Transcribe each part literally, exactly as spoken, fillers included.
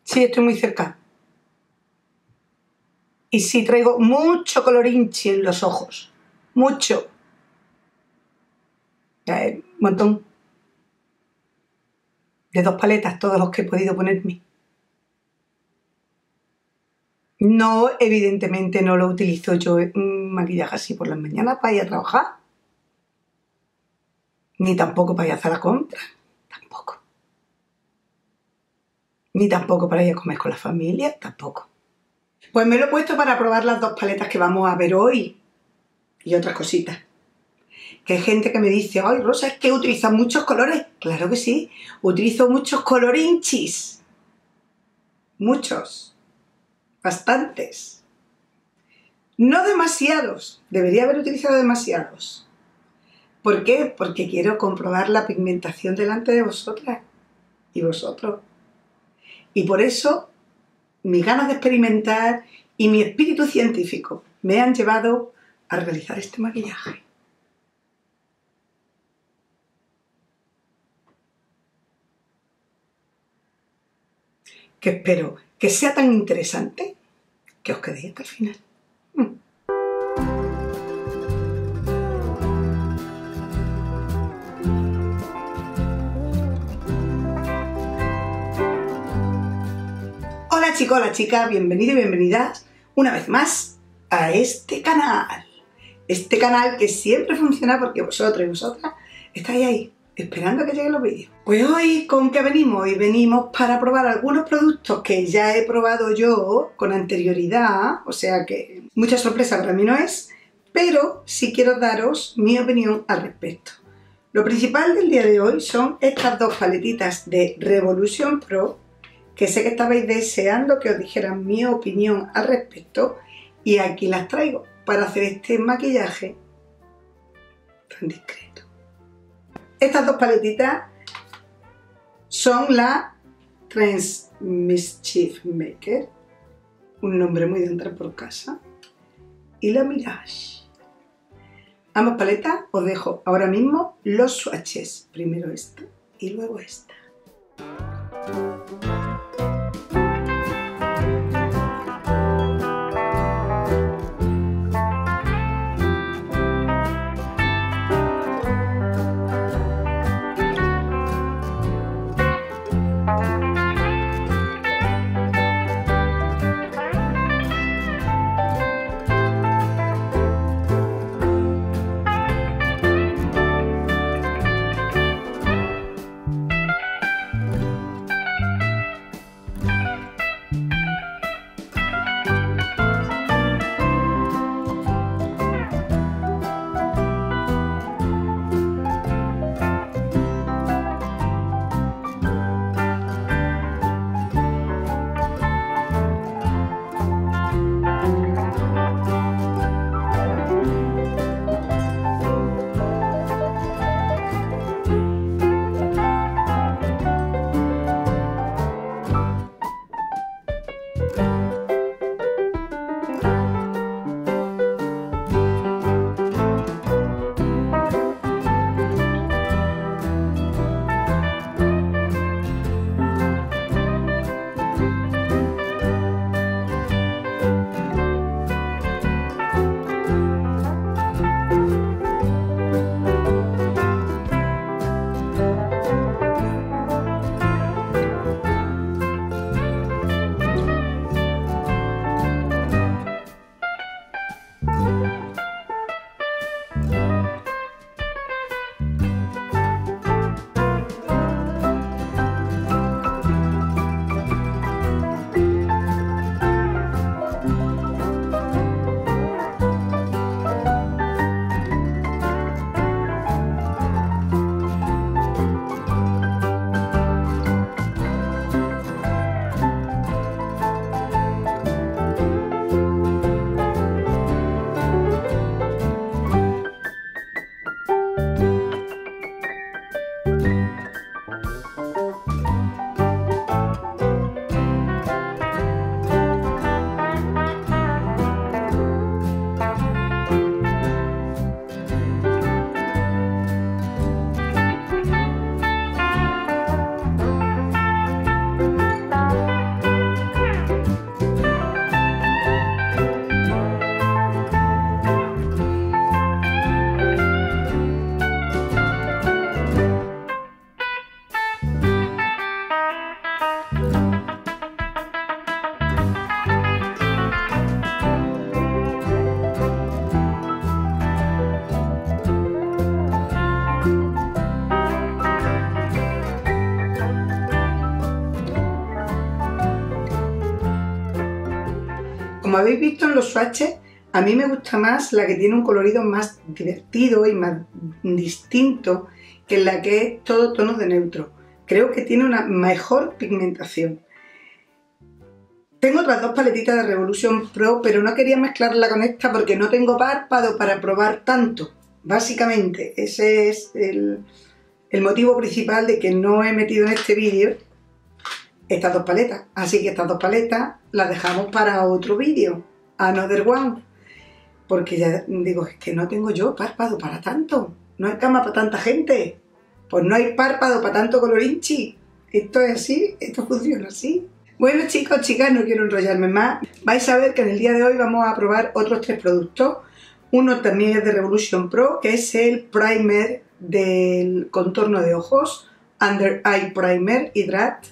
Sí, estoy muy cerca. Y sí, traigo mucho colorinchi en los ojos. Mucho. Un montón. De dos paletas, todos los que he podido ponerme. No, evidentemente no lo utilizo yo un maquillaje así por las mañanas para ir a trabajar. Ni tampoco para ir a hacer la compra. Tampoco. Ni tampoco para ir a comer con la familia. Tampoco. Pues me lo he puesto para probar las dos paletas que vamos a ver hoy. Y otras cositas. Que hay gente que me dice, ay Rosa, es que utilizas muchos colores. Claro que sí. Utilizo muchos colorinchis. Muchos. Bastantes. No demasiados. Debería haber utilizado demasiados. ¿Por qué? Porque quiero comprobar la pigmentación delante de vosotras y vosotros. Y por eso mis ganas de experimentar y mi espíritu científico me han llevado a realizar este maquillaje. Que espero que sea tan interesante que os quedéis hasta el final. Mm. Hola chicos, hola chicas, bienvenidos y bienvenidas una vez más a este canal. Este canal que siempre funciona porque vosotros y vosotras estáis ahí, esperando a que lleguen los vídeos. Pues hoy, ¿con qué venimos? Hoy venimos para probar algunos productos que ya he probado yo con anterioridad, o sea que mucha sorpresa para mí no es, pero sí quiero daros mi opinión al respecto. Lo principal del día de hoy son estas dos paletitas de Revolution Pro, que sé que estabais deseando que os dijeran mi opinión al respecto, y aquí las traigo para hacer este maquillaje tan discreto. Estas dos paletitas son la Trends Mischief Maker, un nombre muy de entrar por casa, y la Mirage. Ambas paletas os dejo ahora mismo los swatches, primero esta y luego esta. Como habéis visto en los swatches, a mí me gusta más la que tiene un colorido más divertido y más distinto que la que es todo tonos de neutro. Creo que tiene una mejor pigmentación. Tengo otras dos paletitas de Revolution Pro, pero no quería mezclarla con esta porque no tengo párpado para probar tanto. Básicamente, ese es el, el motivo principal de que no he metido en este vídeo estas dos paletas. Así que estas dos paletas las dejamos para otro vídeo, Another One. Porque ya digo, es que no tengo yo párpado para tanto. No hay cama para tanta gente. Pues no hay párpado para tanto colorinchi. Esto es así, esto funciona así. Bueno chicos, chicas, no quiero enrollarme más. Vais a ver que en el día de hoy vamos a probar otros tres productos. Uno también es de Revolution Pro, que es el primer del contorno de ojos, Under Eye Primer Hydrate.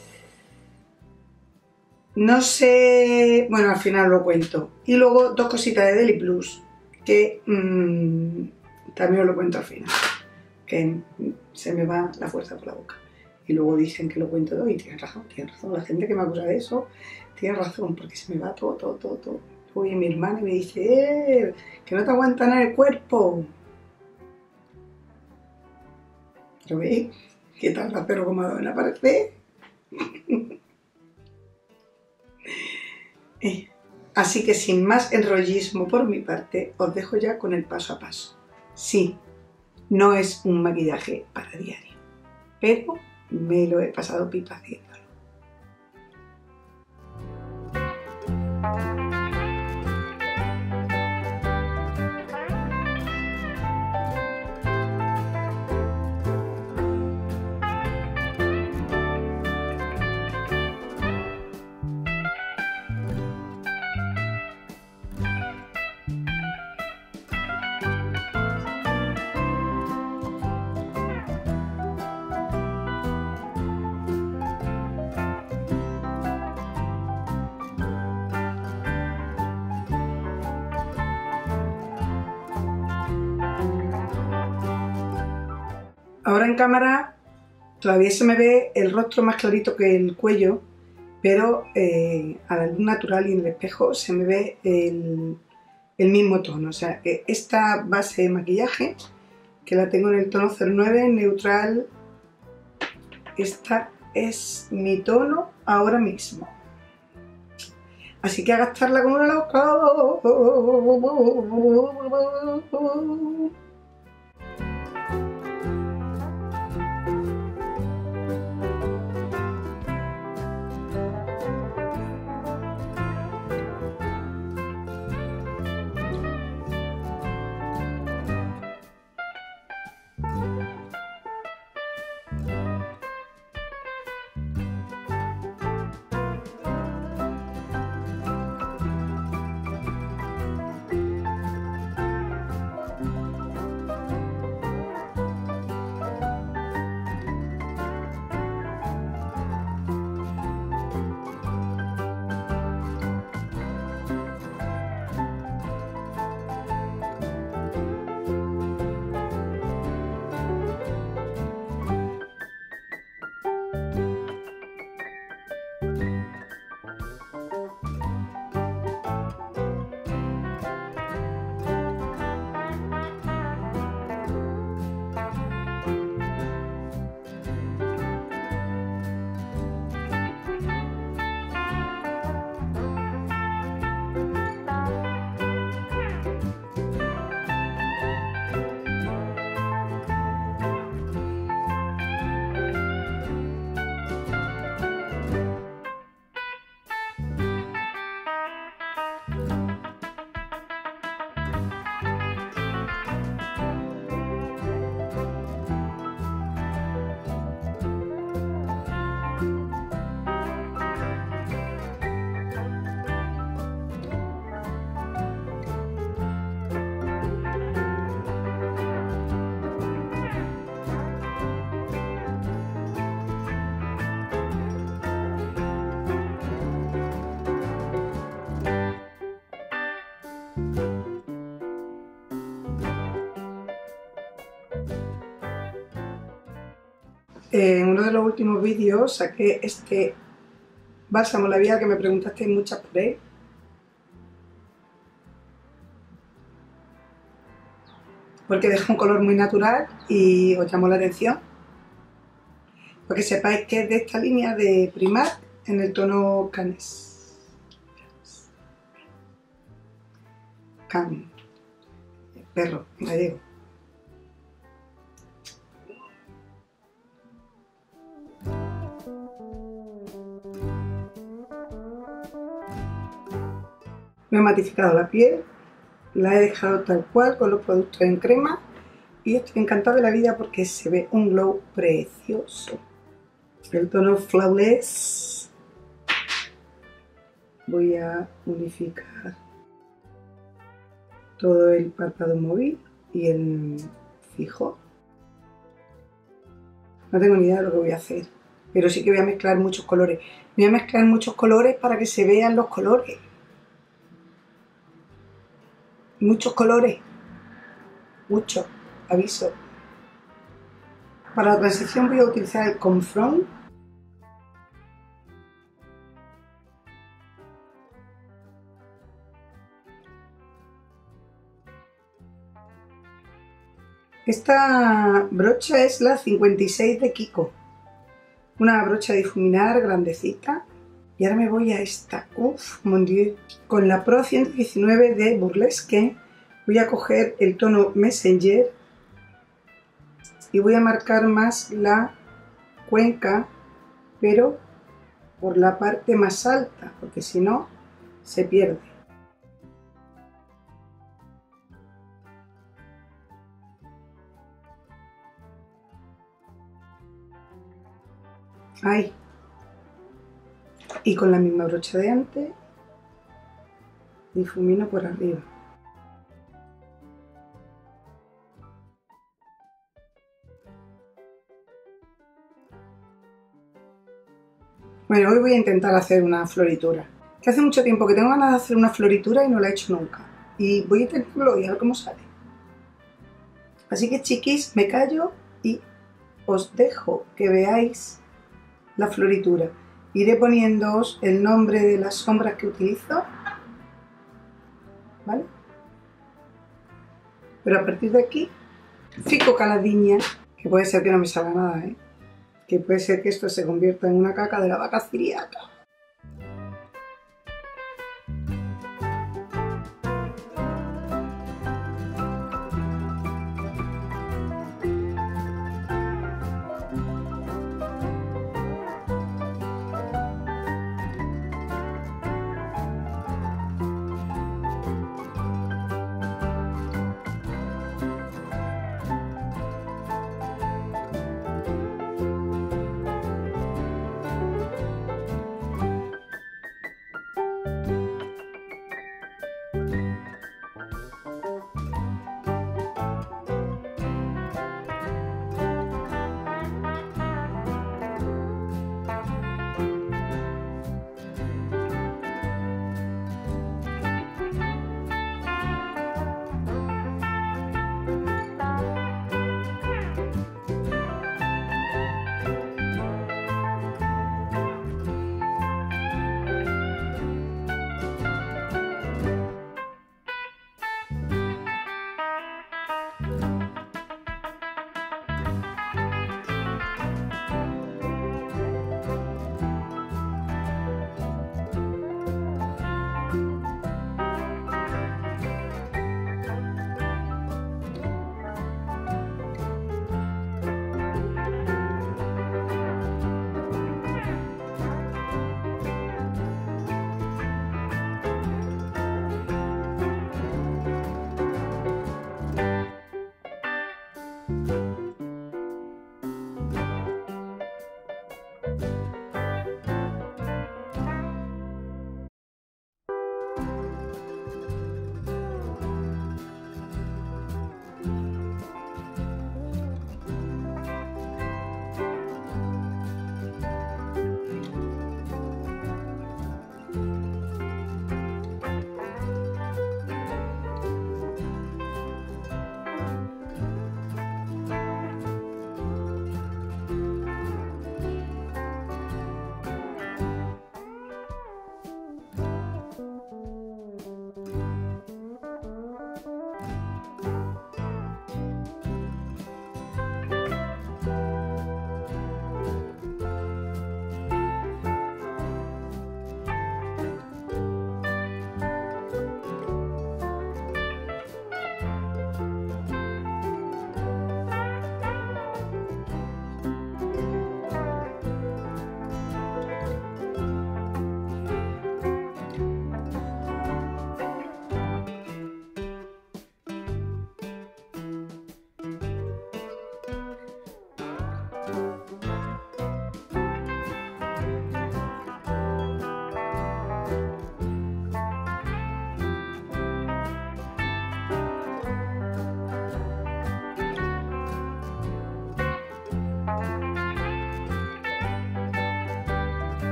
No sé, bueno, al final lo cuento. Y luego dos cositas de Deli Plus, que mmm, también os lo cuento al final, que se me va la fuerza por la boca. Y luego dicen que lo cuento todo y tienen razón, tienen razón. La gente que me acusa de eso tiene razón, porque se me va todo, todo, todo, todo. Oye, mi hermana me dice, eh, que no te aguantan en el cuerpo. ¿Pero veis? ¿Qué tal rapero como ha dado en aparecer? eh. Así que sin más enrollismo por mi parte, os dejo ya con el paso a paso. Sí, no es un maquillaje para diario, pero me lo he pasado pipa haciéndolo. Ahora en cámara todavía se me ve el rostro más clarito que el cuello, pero eh, a la luz natural y en el espejo se me ve el, el mismo tono. O sea que esta base de maquillaje, que la tengo en el tono cero nueve, neutral, esta es mi tono ahora mismo. Así que a gastarla como una loca. En uno de los últimos vídeos saqué este bálsamo labial que me preguntasteis muchas por él, porque deja un color muy natural y os llamó la atención. Para que sepáis que es de esta línea de Primark en el tono Canes. Can. Perro, en gallego. Me he matificado la piel, la he dejado tal cual con los productos en crema y estoy encantada de la vida porque se ve un glow precioso. El tono Flawless. Voy a unificar todo el párpado móvil y el fijo. No tengo ni idea de lo que voy a hacer, pero sí que voy a mezclar muchos colores. Voy a mezclar muchos colores para que se vean los colores. Muchos colores, muchos, aviso. Para la transición voy a utilizar el Confront. Esta brocha es la cincuenta y seis de Kiko, una brocha de difuminar grandecita. Y ahora me voy a esta, uff, mon dieu, con la Pro ciento diecinueve de Burlesque. Voy a coger el tono Messenger y voy a marcar más la cuenca, pero por la parte más alta, porque si no, se pierde. Ahí. Y con la misma brocha de antes, difumino por arriba. Bueno, hoy voy a intentar hacer una floritura. Que hace mucho tiempo que tengo ganas de hacer una floritura y no la he hecho nunca. Y voy a intentarlo y a ver cómo sale. Así que chiquis, me callo y os dejo que veáis la floritura. Iré poniéndoos el nombre de las sombras que utilizo, ¿vale? Pero a partir de aquí, fico caladiña, que puede ser que no me salga nada, ¿eh? Que puede ser que esto se convierta en una caca de la vaca ciriaca.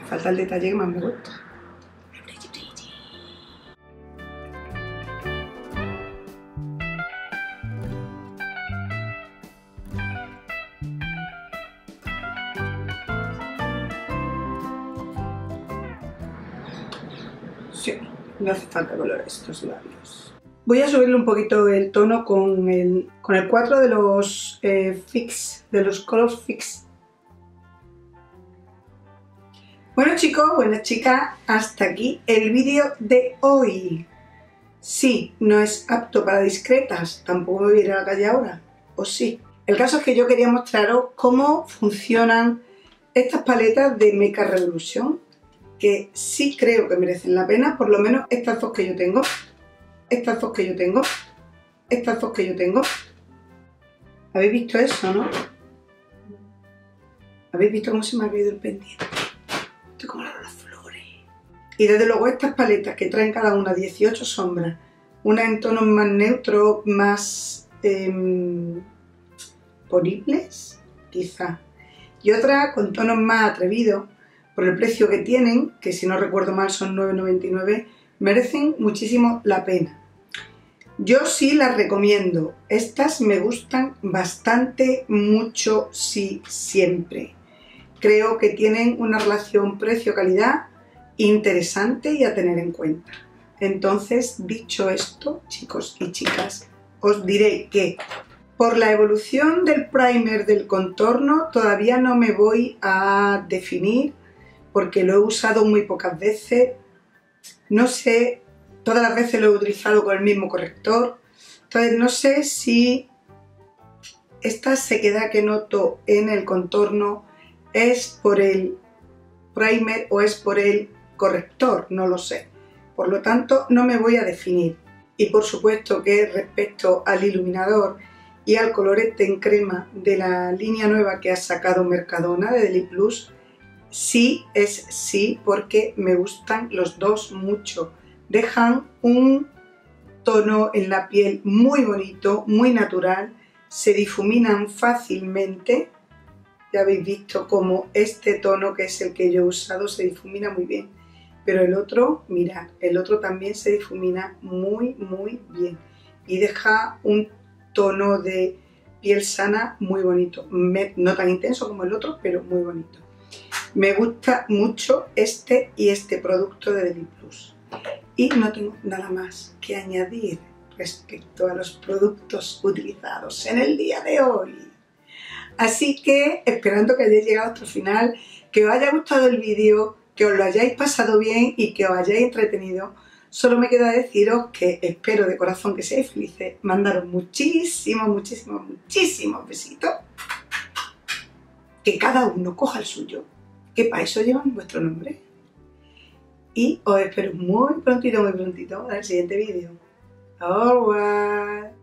Falta el detalle que más me gusta. Sí, no hace falta color estos labios. Voy a subirle un poquito el tono con el, con el cuatro de los eh, Fix, de los Color Fix. Bueno chicos, buenas chicas, hasta aquí el vídeo de hoy. Sí, no es apto para discretas, tampoco me voy a ir a la calle ahora, o sí. El caso es que yo quería mostraros cómo funcionan estas paletas de Makeup Revolution, que sí creo que merecen la pena, por lo menos estas dos que yo tengo, estas dos que yo tengo, estas dos que yo tengo. ¿Habéis visto eso, no? ¿Habéis visto cómo se me ha caído el pendiente? Estoy como las flores. Y desde luego estas paletas que traen cada una dieciocho sombras, una en tonos más neutros, más eh, ponibles, quizá, y otra con tonos más atrevidos, por el precio que tienen, que si no recuerdo mal son nueve noventa y nueve, merecen muchísimo la pena. Yo sí las recomiendo, estas me gustan bastante, mucho, sí, siempre. Creo que tienen una relación precio-calidad interesante y a tener en cuenta. Entonces, dicho esto, chicos y chicas, os diré que por la evolución del primer del contorno todavía no me voy a definir porque lo he usado muy pocas veces. No sé, todas las veces lo he utilizado con el mismo corrector. Entonces no sé si esta sequedad que noto en el contorno es por el primer o es por el corrector, no lo sé. Por lo tanto, no me voy a definir. Y por supuesto que respecto al iluminador y al colorete en crema de la línea nueva que ha sacado Mercadona de Deli Plus, sí es sí, porque me gustan los dos mucho. Dejan un tono en la piel muy bonito, muy natural, se difuminan fácilmente. Ya habéis visto cómo este tono, que es el que yo he usado, se difumina muy bien. Pero el otro, mirad, el otro también se difumina muy, muy bien. Y deja un tono de piel sana muy bonito. No tan intenso como el otro, pero muy bonito. Me gusta mucho este y este producto de Deli Plus. Y no tengo nada más que añadir respecto a los productos utilizados en el día de hoy. Así que, esperando que hayáis llegado hasta el final, que os haya gustado el vídeo, que os lo hayáis pasado bien y que os hayáis entretenido, solo me queda deciros que espero de corazón que seáis felices, mandaros muchísimos, muchísimos, muchísimos besitos, que cada uno coja el suyo, que para eso llevan vuestro nombre. Y os espero muy prontito, muy prontito en el siguiente vídeo. Au revoir.